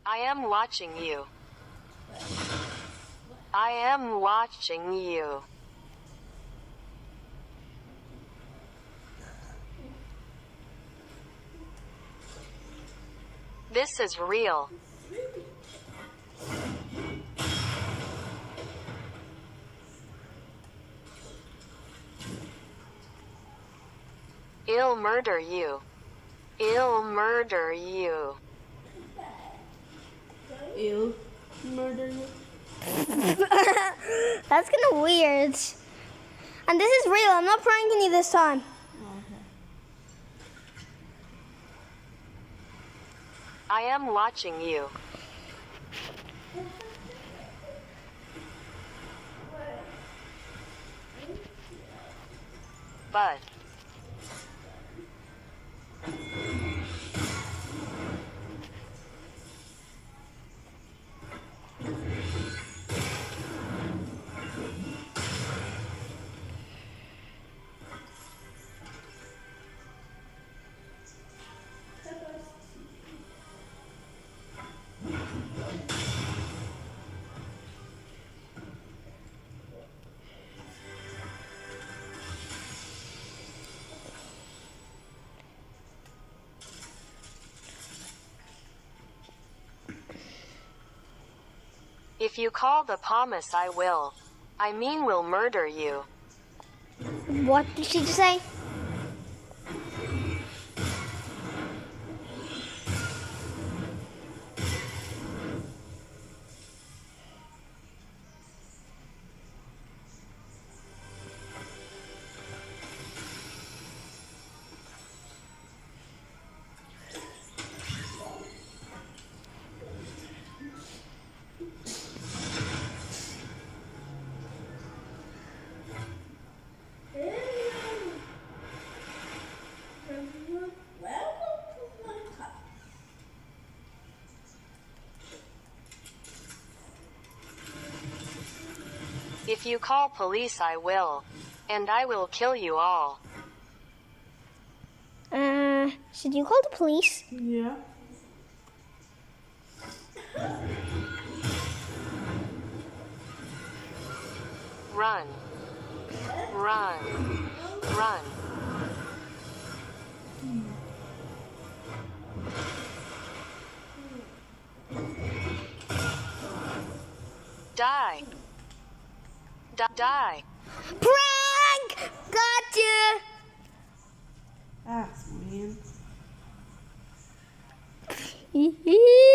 I am watching you. I am watching you. This is real. I'll murder you. I'll murder you. I'll murder you. That's kind of weird. And this is real. I'm not pranking you this time. Okay. I am watching you. But if you call the police, I will. I mean, will murder you. What did she just say? If you call police, I will. And I will kill you all. Should you call the police? Yeah. Run. Run. Run. Die. Die. Prank! Gotcha! That's mean. Hee hee.